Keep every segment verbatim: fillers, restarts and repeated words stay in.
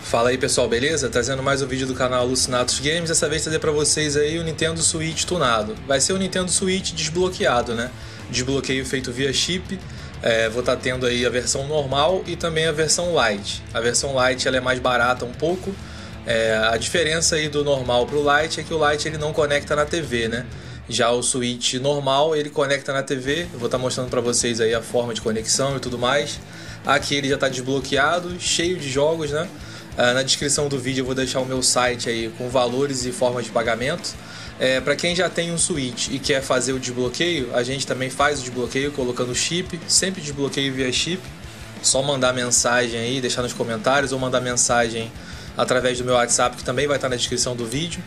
Fala aí pessoal, beleza? Trazendo mais um vídeo do canal Alucinatos Games. Dessa vez trazer pra vocês aí o Nintendo Switch tunado. Vai ser o Nintendo Switch desbloqueado, né? Desbloqueio feito via chip. É, vou estar tendo aí a versão normal e também a versão Lite. A versão Lite ela é mais barata um pouco. É, a diferença aí do normal pro Lite é que o Lite ele não conecta na T V, né? Já o Switch normal ele conecta na T V. Eu vou estar mostrando pra vocês aí a forma de conexão e tudo mais. Aqui ele já está desbloqueado, cheio de jogos, né? Na descrição do vídeo eu vou deixar o meu site aí com valores e formas de pagamento. É, para quem já tem um Switch e quer fazer o desbloqueio, a gente também faz o desbloqueio colocando chip, sempre desbloqueio via chip. Só mandar mensagem aí, deixar nos comentários ou mandar mensagem através do meu WhatsApp, que também vai estar na descrição do vídeo.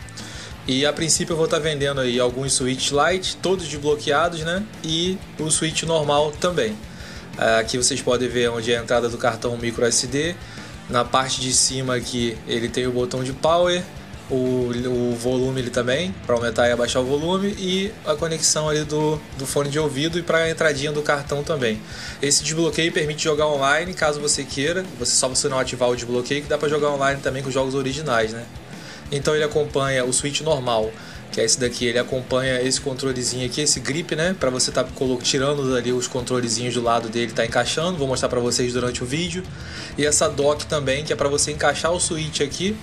E a princípio eu vou estar vendendo aí alguns Switch Lite, todos desbloqueados, né? E o Switch normal também. Aqui vocês podem ver onde é a entrada do cartão micro S D. Na parte de cima aqui ele tem o botão de power, o, o volume ele também, para aumentar e abaixar o volume, e a conexão ali do, do fone de ouvido e para a entradinha do cartão também. Esse desbloqueio permite jogar online, caso você queira, você só você não ativar o desbloqueio, que dá para jogar online também com os jogos originais, né? Então ele acompanha o Switch normal, que é esse daqui, ele acompanha esse controlezinho aqui, esse grip, né? Para você tá tirando ali os controlezinhos do lado dele, tá encaixando. Vou mostrar para vocês durante o vídeo. E essa dock também, que é para você encaixar o Switch aqui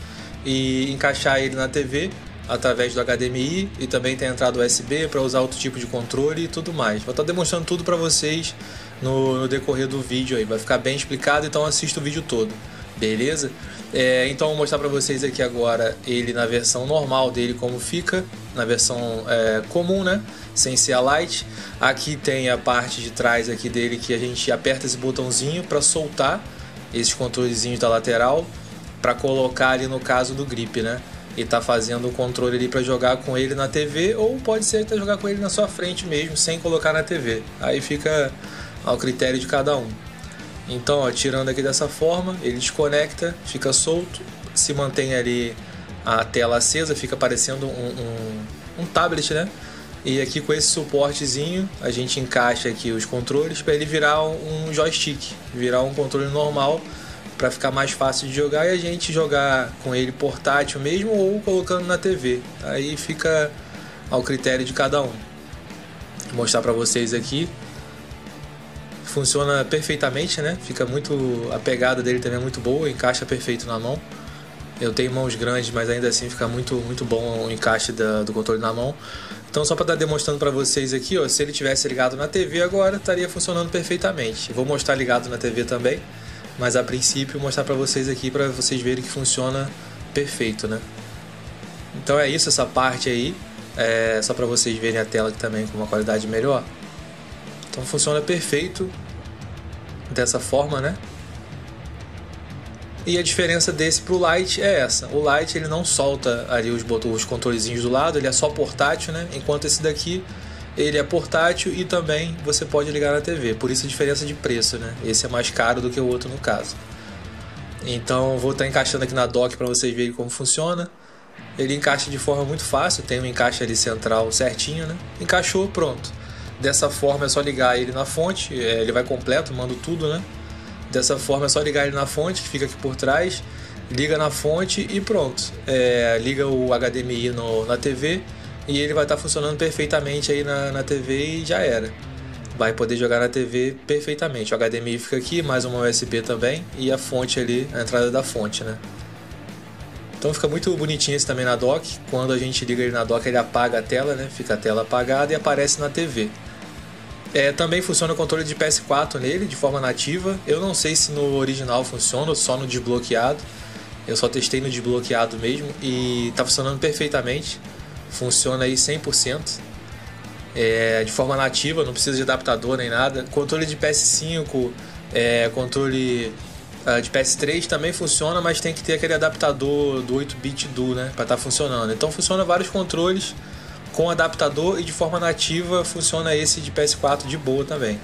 e encaixar ele na T V através do H D M I. E também tem a entrada U S B para usar outro tipo de controle e tudo mais. Vou estar demonstrando tudo para vocês no, no decorrer do vídeo aí. Vai ficar bem explicado, então assista o vídeo todo. Beleza? É, então vou mostrar para vocês aqui agora ele na versão normal dele como fica, na versão é, comum, né? Sem ser a Lite. Aqui tem a parte de trás aqui dele que a gente aperta esse botãozinho para soltar esses controlezinhos da lateral, para colocar ali no caso do grip, né? E tá fazendo o controle ali para jogar com ele na T V, ou pode ser até jogar com ele na sua frente mesmo, sem colocar na T V. Aí fica ao critério de cada um. Então, ó, tirando aqui dessa forma, ele desconecta, fica solto, se mantém ali a tela acesa, fica parecendo um, um, um tablet, né? E aqui com esse suportezinho, a gente encaixa aqui os controles para ele virar um joystick, virar um controle normal, para ficar mais fácil de jogar e a gente jogar com ele portátil mesmo ou colocando na T V. Aí fica ao critério de cada um. Vou mostrar para vocês aqui. Funciona perfeitamente, né? Fica muito, a pegada dele também é muito boa, encaixa perfeito na mão. Eu tenho mãos grandes, mas ainda assim fica muito, muito bom o encaixe da, do controle na mão. Então só para estar demonstrando para vocês aqui, ó, se ele tivesse ligado na T V agora, estaria funcionando perfeitamente. Vou mostrar ligado na T V também, mas a princípio mostrar para vocês aqui para vocês verem que funciona perfeito, né? Então é isso, essa parte aí, é só para vocês verem a tela aqui também com uma qualidade melhor. Então funciona perfeito dessa forma, né? E a diferença desse pro Lite é essa. O Lite ele não solta ali os, os controlezinhos do lado, ele é só portátil, né? Enquanto esse daqui ele é portátil e também você pode ligar na T V. Por isso a diferença de preço, né? Esse é mais caro do que o outro no caso. Então vou estar encaixando aqui na dock para vocês verem como funciona. Ele encaixa de forma muito fácil, tem um encaixe ali central certinho, né? Encaixou, pronto. Dessa forma é só ligar ele na fonte, ele vai completo, mando tudo, né? Dessa forma é só ligar ele na fonte, que fica aqui por trás, liga na fonte e pronto. É, liga o H D M I no, na T V e ele vai estar funcionando perfeitamente aí na, na T V e já era. Vai poder jogar na T V perfeitamente. O H D M I fica aqui, mais uma U S B também e a fonte ali, a entrada da fonte, né? Então fica muito bonitinho esse também na dock. Quando a gente liga ele na dock, ele apaga a tela, né? Fica a tela apagada e aparece na T V. É, também funciona o controle de P S quatro nele, de forma nativa. Eu não sei se no original funciona ou só no desbloqueado. Eu só testei no desbloqueado mesmo e tá funcionando perfeitamente. Funciona aí cem por cento. É, de forma nativa, não precisa de adaptador nem nada. Controle de P S cinco, é, controle uh, de P S três também funciona, mas tem que ter aquele adaptador do oito bit Duo, né, para estar tá funcionando. Então funciona vários controles com adaptador e de forma nativa funciona esse de P S quatro de boa também.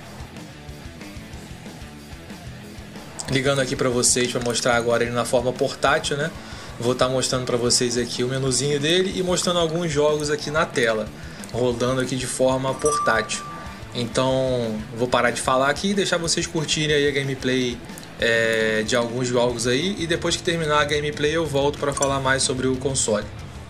Ligando aqui para vocês para mostrar agora ele na forma portátil, né? Vou estar tá mostrando para vocês aqui o menuzinho dele e mostrando alguns jogos aqui na tela, rodando aqui de forma portátil. Então vou parar de falar aqui e deixar vocês curtirem aí a gameplay é, de alguns jogos aí, e depois que terminar a gameplay eu volto para falar mais sobre o console.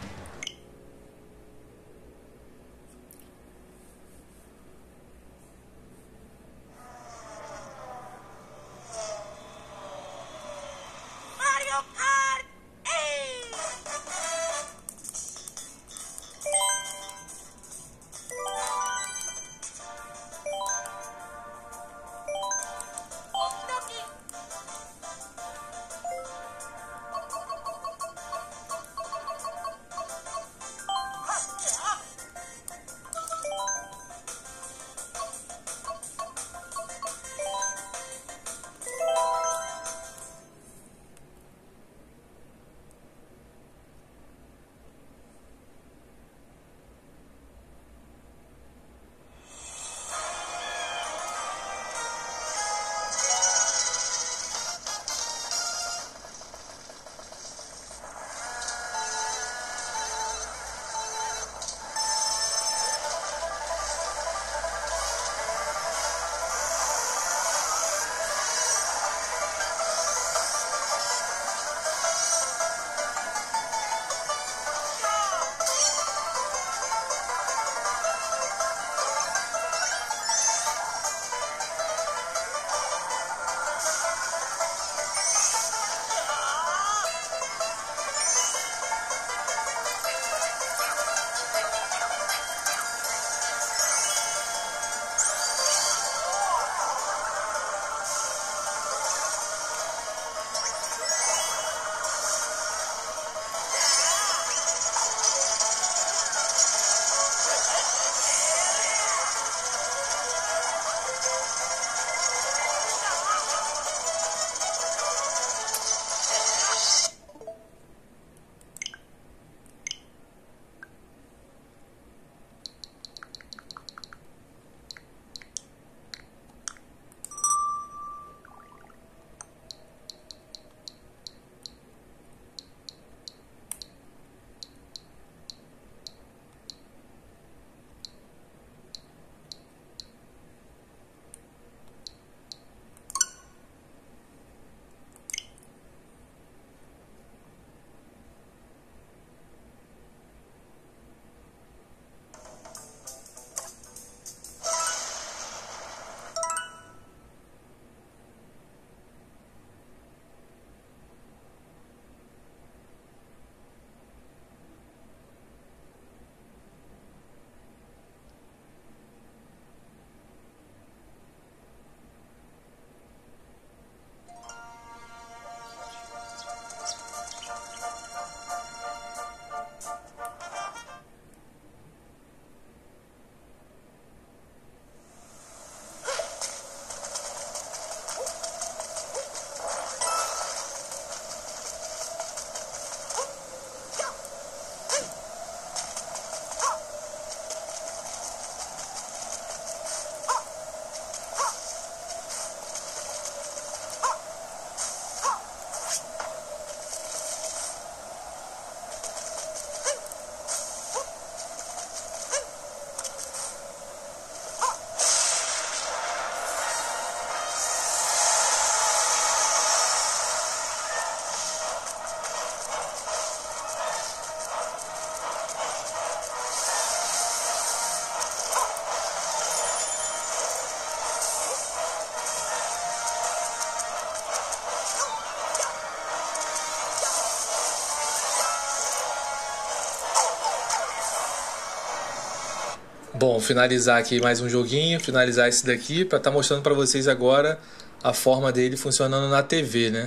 Bom, finalizar aqui mais um joguinho, finalizar esse daqui para estar tá mostrando para vocês agora a forma dele funcionando na T V, né?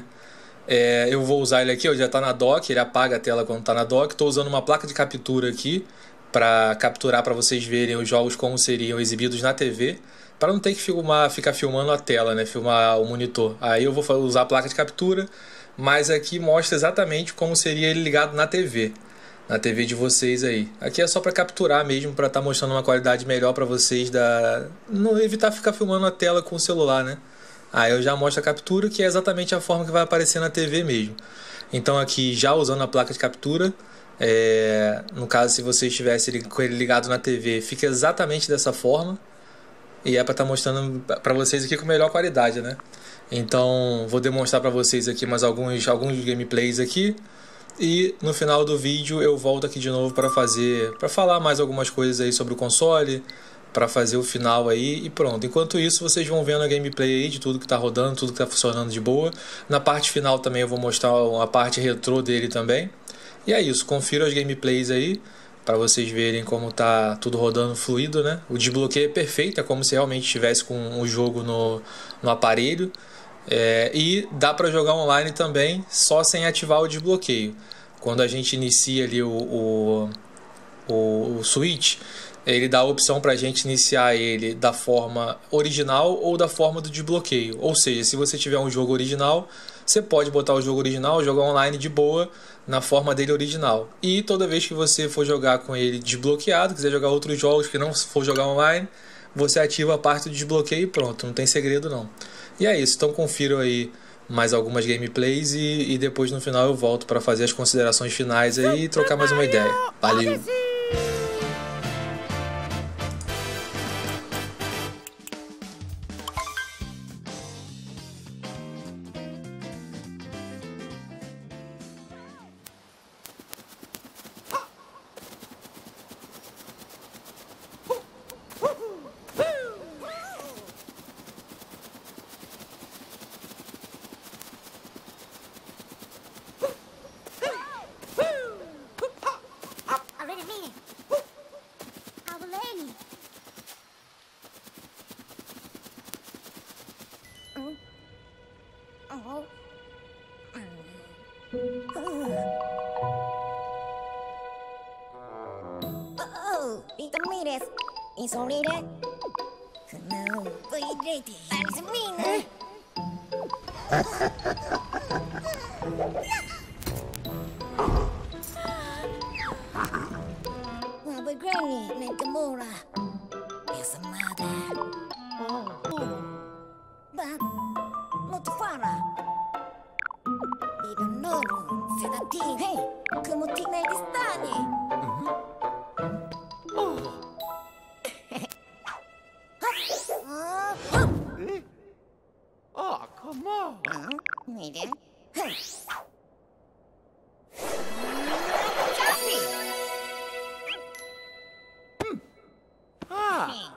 É, eu vou usar ele aqui, ó, já está na dock, ele apaga a tela quando está na dock. Estou usando uma placa de captura aqui para capturar, para vocês verem os jogos como seriam exibidos na T V, para não ter que filmar, ficar filmando a tela, né? Filmar o monitor. Aí eu vou usar a placa de captura, mas aqui mostra exatamente como seria ele ligado na T V. Na T V de vocês aí. Aqui é só para capturar mesmo, para estar tá mostrando uma qualidade melhor para vocês, da... não evitar ficar filmando a tela com o celular, né? Aí eu já mostro a captura, que é exatamente a forma que vai aparecer na T V mesmo. Então aqui, já usando a placa de captura, é... no caso se você estivesse com ele ligado na T V, fica exatamente dessa forma. e é para estar mostrando para vocês aqui com melhor qualidade, né? Então vou demonstrar para vocês aqui mais alguns, alguns gameplays aqui e no final do vídeo eu volto aqui de novo para fazer, para falar mais algumas coisas aí sobre o console, para fazer o final aí e pronto. Enquanto isso vocês vão vendo a gameplay aí de tudo que está rodando, tudo que está funcionando de boa. Na parte final também eu vou mostrar a parte retrô dele também. E é isso, confira as gameplays aí para vocês verem como tá tudo rodando fluido, né? O desbloqueio é perfeito, é como se realmente estivesse com o jogo no, no aparelho. É, e dá para jogar online também, só sem ativar o desbloqueio. Quando a gente inicia ali o, o, o, o Switch, ele dá a opção para a gente iniciar ele da forma original ou da forma do desbloqueio. Ou seja, se você tiver um jogo original, você pode botar o jogo original, jogar online de boa na forma dele original. E toda vez que você for jogar com ele desbloqueado, quiser jogar outros jogos que não for jogar online, você ativa a parte do desbloqueio e pronto, não tem segredo não. E é isso, então confiram aí mais algumas gameplays e, e depois no final eu volto para fazer as considerações finais aí e trocar mais uma ideia. Valeu! Oh, it's Ramirez. It's already. No, wait, ready. That's me. Well, but Granny Nakamura is a mother. But not Farah. Even Noru, Sedatin. Hey, come on, teenage Stani. Oh, come on. Oh, maybe. Hey. Ah.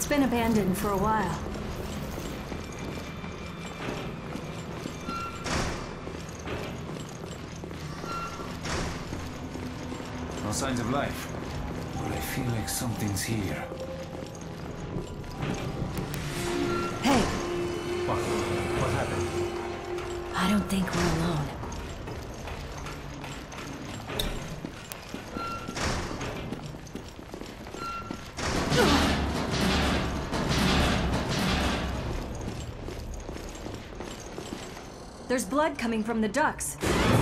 been abandoned for a while. No signs of life, but I feel like something's here. Hey, What? What happened? I don't think we're alone. There's blood coming from the ducts.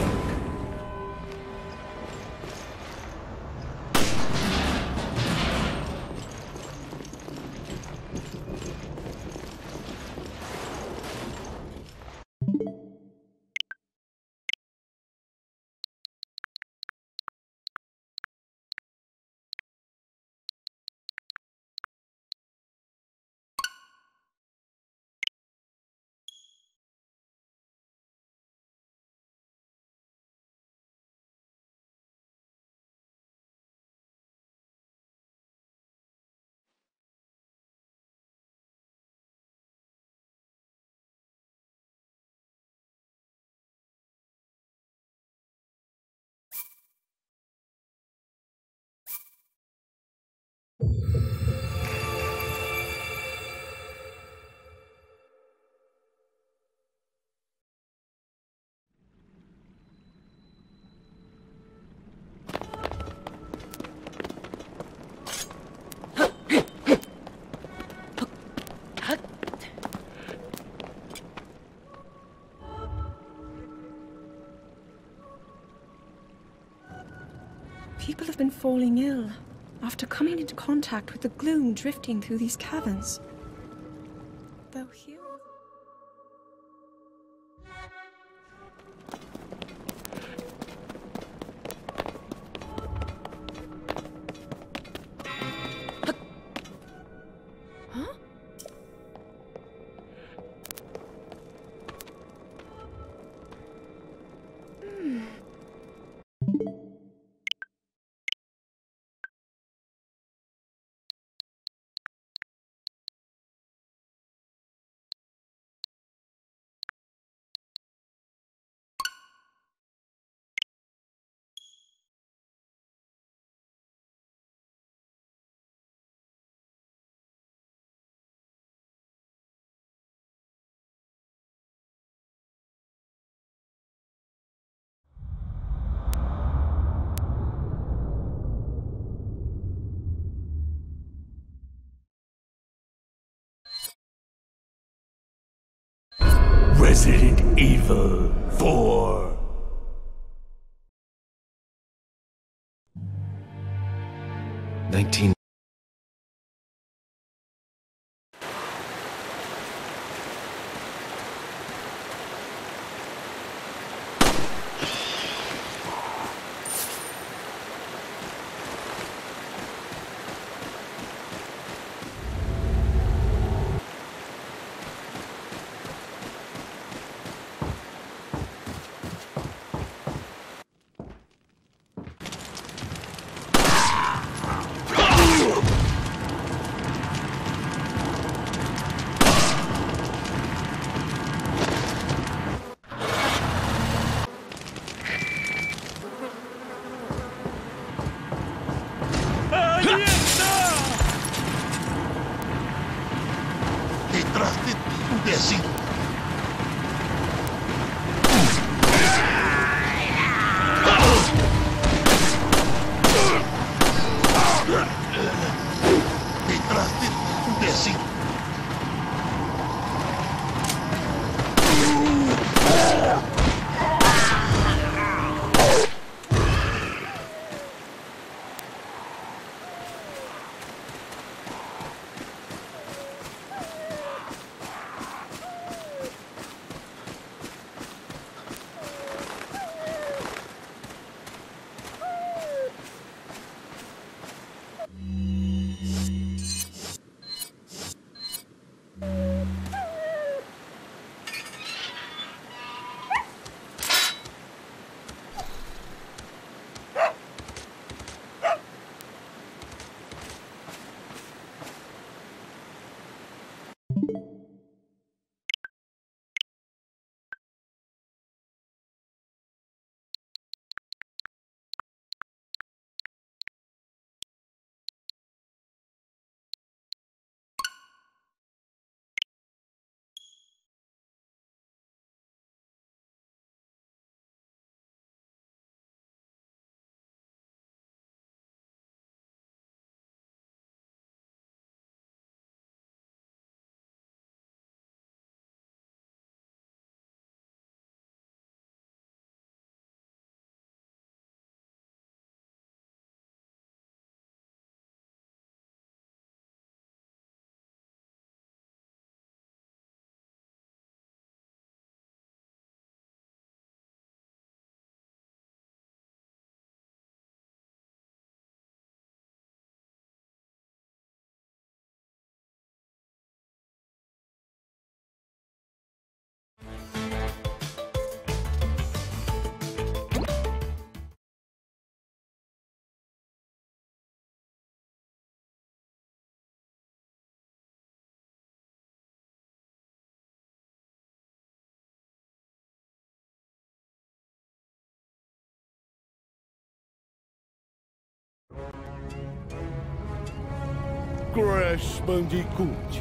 People have been falling ill after coming into contact with the gloom drifting through these caverns. Though here... Huh? Hmm. Resident Evil four. nineteen Crash Bandicoot.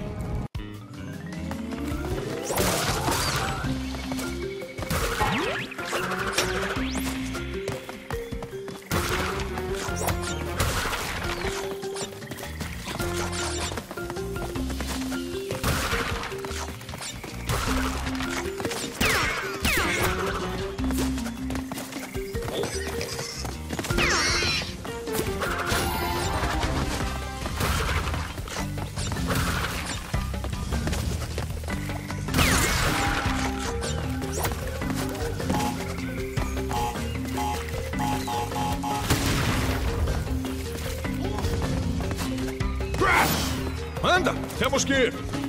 Anda, temos que ir.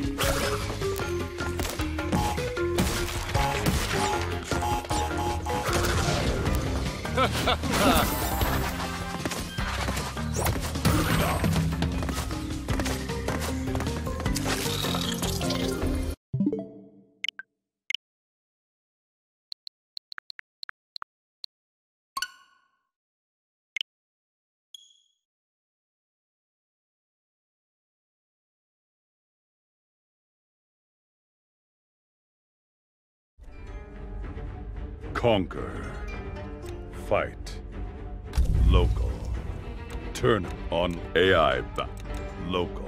Conquer. Fight. Local. Turn on A I back. Local.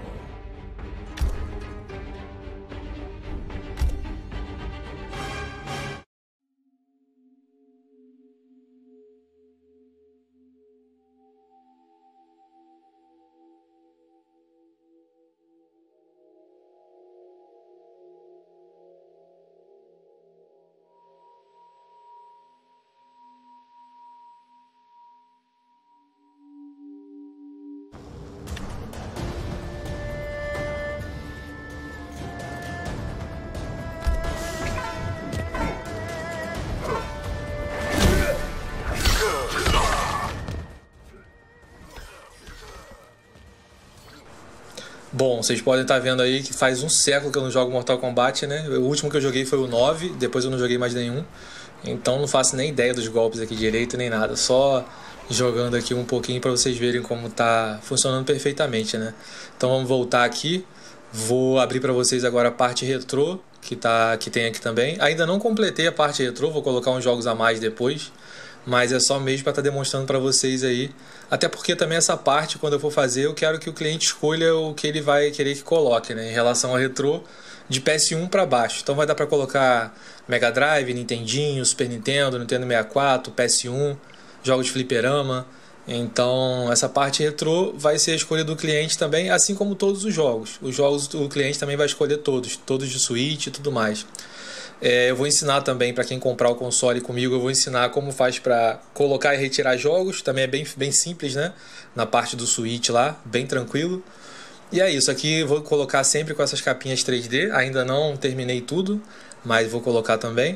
Bom, vocês podem estar vendo aí que faz um século que eu não jogo Mortal Kombat, né? O último que eu joguei foi o nove, depois eu não joguei mais nenhum. Então não faço nem ideia dos golpes aqui direito, nem nada. Só jogando aqui um pouquinho para vocês verem como tá funcionando perfeitamente, né? Então vamos voltar aqui. Vou abrir para vocês agora a parte retrô, que, tá, que tem aqui também. Ainda não completei a parte retrô, vou colocar uns jogos a mais depois. Mas é só mesmo para estar demonstrando para vocês aí. Até porque também essa parte, quando eu for fazer, eu quero que o cliente escolha o que ele vai querer que coloque, né? Em relação ao retrô, de P S um para baixo. Então vai dar para colocar Mega Drive, Nintendinho, Super Nintendo, Nintendo sessenta e quatro, P S um, jogos de fliperama. Então essa parte retrô vai ser a escolha do cliente também, assim como todos os jogos. Os jogos o cliente também vai escolher todos, todos de Switch e tudo mais. É, eu vou ensinar também para quem comprar o console comigo, eu vou ensinar como faz para colocar e retirar jogos. Também é bem, bem simples, né? Na parte do Switch lá, bem tranquilo. E é isso, aqui eu vou colocar sempre com essas capinhas três D. Ainda não terminei tudo, mas vou colocar também.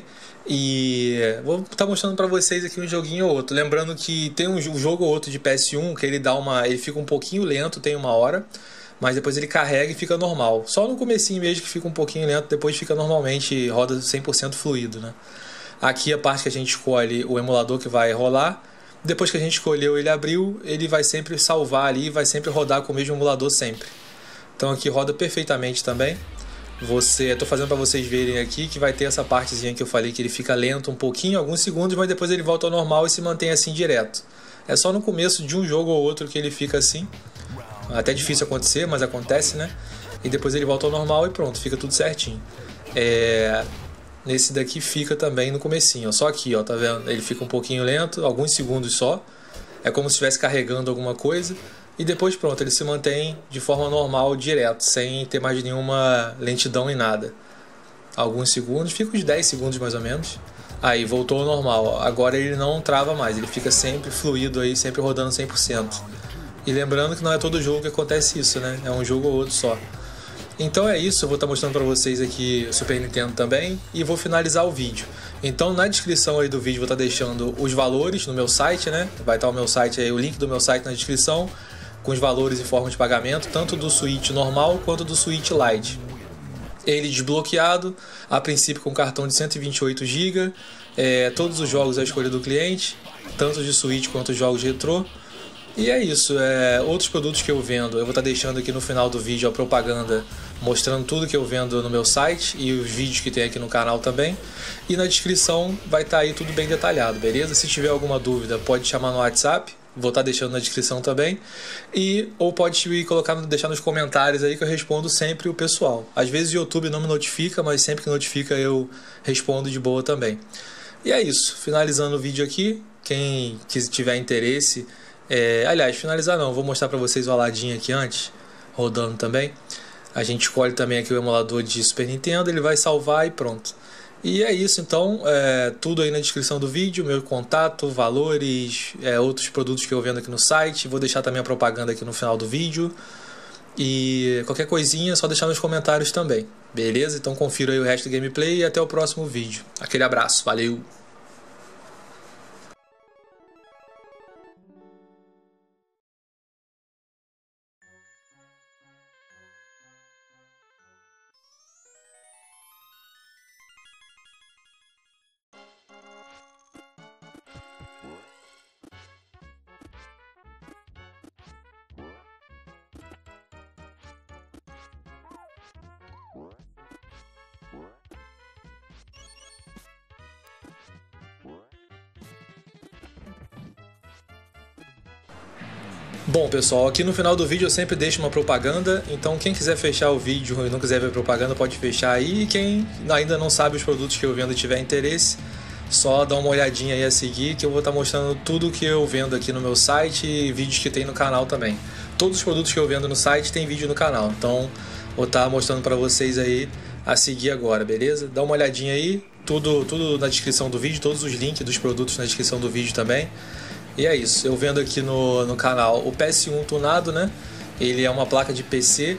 E vou estar mostrando para vocês aqui um joguinho ou outro. Lembrando que tem um jogo ou outro de P S um que ele dá uma, ele fica um pouquinho lento, tem uma hora, mas depois ele carrega e fica normal. Só no comecinho mesmo que fica um pouquinho lento, depois fica normalmente, roda cem por cento fluido, né? Aqui a parte que a gente escolhe o emulador que vai rolar. Depois que a gente escolheu, ele abriu, ele vai sempre salvar ali, vai sempre rodar com o mesmo emulador sempre. Então aqui roda perfeitamente também. Você, estou fazendo para vocês verem aqui que vai ter essa partezinha que eu falei que ele fica lento um pouquinho, alguns segundos, mas depois ele volta ao normal e se mantém assim direto. É só no começo de um jogo ou outro que ele fica assim. Até difícil acontecer, mas acontece, né? E depois ele volta ao normal e pronto, fica tudo certinho. É... Nesse daqui fica também no comecinho, ó. Só aqui, ó, tá vendo? Ele fica um pouquinho lento, alguns segundos só. É como se estivesse carregando alguma coisa. E depois pronto, ele se mantém de forma normal, direto, sem ter mais nenhuma lentidão em nada. Alguns segundos, fica uns dez segundos mais ou menos. Aí voltou ao normal, ó. Agora ele não trava mais, ele fica sempre fluido aí, sempre rodando cem por cento. E lembrando que não é todo jogo que acontece isso, né? É um jogo ou outro só. Então é isso, eu vou estar mostrando para vocês aqui o Super Nintendo também e vou finalizar o vídeo. Então na descrição aí do vídeo vou estar deixando os valores no meu site, né? Vai estar o meu site aí, o link do meu site na descrição, com os valores e formas de pagamento, tanto do Switch normal quanto do Switch Lite. Ele desbloqueado, a princípio com cartão de cento e vinte e oito gigabytes, é, todos os jogos à escolha do cliente, tanto de Switch quanto os jogos retrô. E é isso, é, outros produtos que eu vendo, eu vou estar deixando aqui no final do vídeo a propaganda mostrando tudo que eu vendo no meu site e os vídeos que tem aqui no canal também. E na descrição vai estar aí tudo bem detalhado, beleza? Se tiver alguma dúvida pode chamar no WhatsApp, vou estar deixando na descrição também. E, ou pode colocar, deixar nos comentários aí que eu respondo sempre o pessoal. Às vezes o YouTube não me notifica, mas sempre que notifica eu respondo de boa também. E é isso, finalizando o vídeo aqui, quem tiver interesse... É, aliás, finalizar não, vou mostrar para vocês o Aladdin aqui antes, rodando também. A gente escolhe também aqui o emulador de Super Nintendo, ele vai salvar e pronto. E é isso, então, é, tudo aí na descrição do vídeo, meu contato, valores, é, outros produtos que eu vendo aqui no site. Vou deixar também a propaganda aqui no final do vídeo. E qualquer coisinha é só deixar nos comentários também, beleza? Então confira aí o resto do gameplay e até o próximo vídeo. Aquele abraço, valeu! Bom pessoal, aqui no final do vídeo eu sempre deixo uma propaganda, então quem quiser fechar o vídeo e não quiser ver propaganda pode fechar aí, e quem ainda não sabe os produtos que eu vendo e tiver interesse, só dá uma olhadinha aí a seguir que eu vou estar mostrando tudo que eu vendo aqui no meu site e vídeos que tem no canal também. Todos os produtos que eu vendo no site tem vídeo no canal, então vou estar mostrando para vocês aí a seguir agora, beleza? Dá uma olhadinha aí, tudo, tudo na descrição do vídeo, todos os links dos produtos na descrição do vídeo também. E é isso, eu vendo aqui no, no canal o P S um tunado, né? Ele é uma placa de P C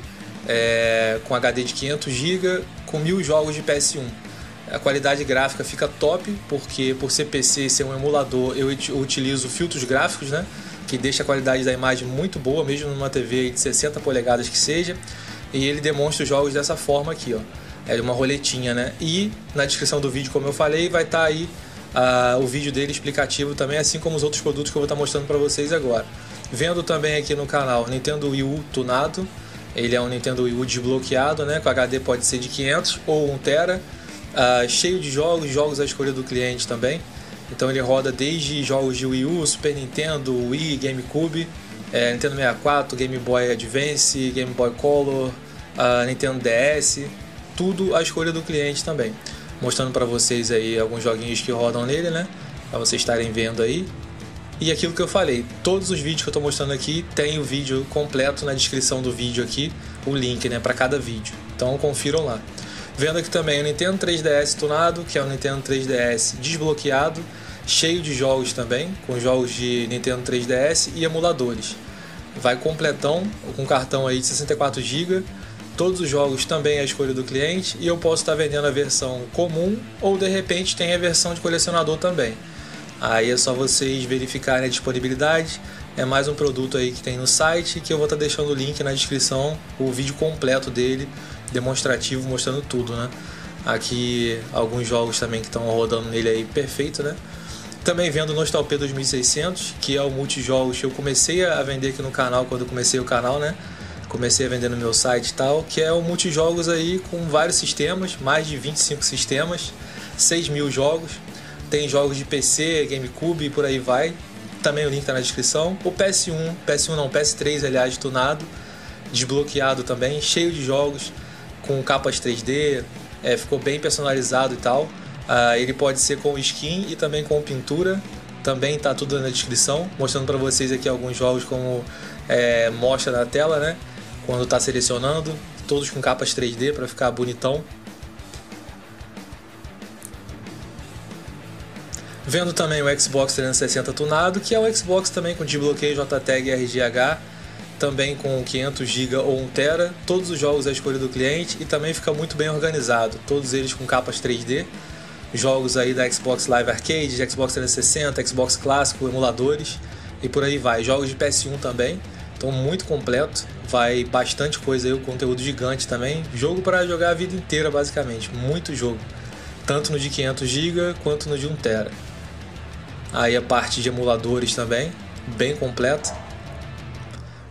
é, com H D de quinhentos gigas com mil jogos de P S um. A qualidade gráfica fica top, porque por ser P C e ser um emulador, eu utilizo filtros gráficos, né? Que deixa a qualidade da imagem muito boa, mesmo numa T V de sessenta polegadas que seja. E ele demonstra os jogos dessa forma aqui, ó. É uma roletinha, né? E na descrição do vídeo, como eu falei, vai estar aí Uh, o vídeo dele explicativo também, assim como os outros produtos que eu vou estar mostrando para vocês agora. Vendo também aqui no canal Nintendo Wii U tunado, ele é um Nintendo Wii U desbloqueado, né, com H D pode ser de quinhentos ou um tera, uh, cheio de jogos, jogos à escolha do cliente também. Então ele roda desde jogos de Wii U, Super Nintendo, Wii, GameCube, é, Nintendo sessenta e quatro, Game Boy Advance, Game Boy Color, uh, Nintendo D S, tudo à escolha do cliente também. Mostrando para vocês aí alguns joguinhos que rodam nele, né? Para vocês estarem vendo aí. E aquilo que eu falei, todos os vídeos que eu estou mostrando aqui tem o vídeo completo na descrição do vídeo aqui, o link, né, para cada vídeo. Então confiram lá. Vendo aqui também o Nintendo três D S tunado, que é o Nintendo três D S desbloqueado, cheio de jogos também, com jogos de Nintendo três D S e emuladores. Vai completão, com cartão aí de sessenta e quatro gigas. Todos os jogos também é a escolha do cliente e eu posso estar vendendo a versão comum ou de repente tem a versão de colecionador também. Aí é só vocês verificarem a disponibilidade. É mais um produto aí que tem no site, que eu vou estar deixando o link na descrição, o vídeo completo dele, demonstrativo, mostrando tudo, né? Aqui alguns jogos também que estão rodando nele aí, perfeito, né? Também vendo o Nostalp dois mil e seiscentos, que é o multijogos que eu comecei a vender aqui no canal quando eu comecei o canal, né? Comecei a vender no meu site e tal, que é o multijogos aí com vários sistemas, mais de vinte e cinco sistemas, seis mil jogos. Tem jogos de P C, GameCube e por aí vai. Também o link está na descrição. O P S um, P S um não, P S três, aliás, tunado, desbloqueado também, cheio de jogos, com capas três D, é, ficou bem personalizado e tal. Uh, ele pode ser com skin e também com pintura. Também está tudo na descrição, mostrando para vocês aqui alguns jogos como é, mostra na tela, né? Quando está selecionando, todos com capas três D para ficar bonitão. Vendo também o Xbox trezentos e sessenta tunado, que é o Xbox também com desbloqueio J TAG R G H, também com quinhentos gigas ou um tera, todos os jogos à escolha do cliente e também fica muito bem organizado, todos eles com capas três D, jogos aí da Xbox Live Arcade, de Xbox trezentos e sessenta, Xbox clássico, emuladores e por aí vai, jogos de P S um também. Então muito completo, vai bastante coisa aí, o conteúdo gigante também, jogo para jogar a vida inteira basicamente, muito jogo, tanto no de quinhentos gigas quanto no de um tera. Aí a parte de emuladores também, bem completa,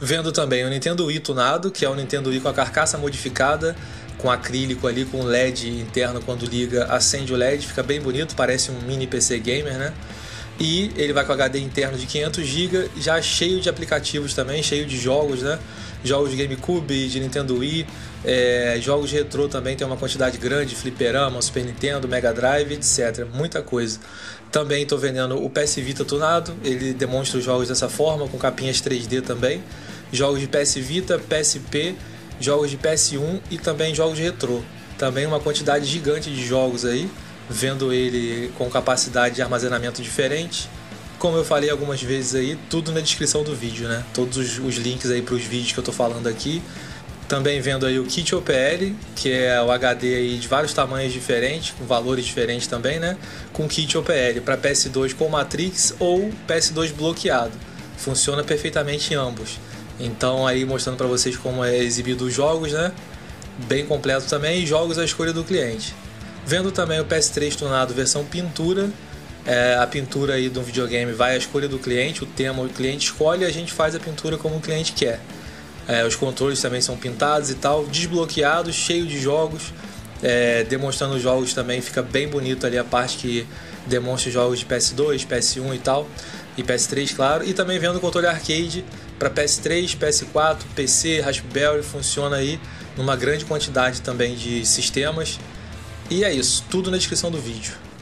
Vendo também o Nintendo Wii tunado, que é o Nintendo Wii com a carcaça modificada, com acrílico ali, com L E D interno, quando liga, acende o L E D, fica bem bonito, parece um mini P C gamer, né? E ele vai com H D interno de quinhentos gigas, já cheio de aplicativos também, cheio de jogos, né? Jogos de GameCube, de Nintendo Wii, é, jogos retrô também, tem uma quantidade grande, Fliperama, Super Nintendo, Mega Drive, etcétera. Muita coisa. Também estou vendendo o P S Vita tunado, ele demonstra os jogos dessa forma, com capinhas três D também. Jogos de P S Vita, P S P, jogos de P S um e também jogos retrô. Também uma quantidade gigante de jogos aí, vendo ele com capacidade de armazenamento diferente. Como eu falei algumas vezes aí, tudo na descrição do vídeo, né? Todos os, os links aí para os vídeos que eu tô falando aqui. Também vendo aí o kit O P L, que é o H D aí de vários tamanhos diferentes, com valores diferentes também, né? Com kit O P L para P S dois com Matrix ou P S dois bloqueado. Funciona perfeitamente em ambos. Então aí mostrando para vocês como é exibido os jogos, né? Bem completo também, e jogos à escolha do cliente. Vendo também o P S três tunado versão pintura. É, a pintura aí do videogame vai à escolha do cliente, o tema o cliente escolhe e a gente faz a pintura como o cliente quer. É, os controles também são pintados e tal, desbloqueados, cheio de jogos, é, demonstrando os jogos também, fica bem bonito ali a parte que demonstra os jogos de P S dois, P S um e tal, e P S três, claro, e também vendo o controle arcade para P S três, P S quatro, P C, Raspberry, funciona aí numa grande quantidade também de sistemas. E é isso, tudo na descrição do vídeo.